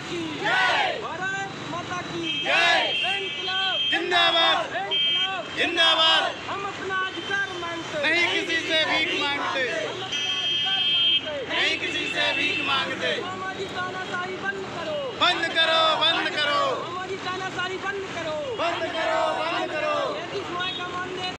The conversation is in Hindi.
की जय, भारत माता की जय। इनकलाब जिंदाबाद, इनकलाब जिंदाबाद। हम अपना अधिकार मांगते नहीं किसी से भीख मांगते, हम अपना अधिकार मांगते नहीं किसी से भीख मांगते। सामाजिक तानाशाही बंद करो, बंद करो,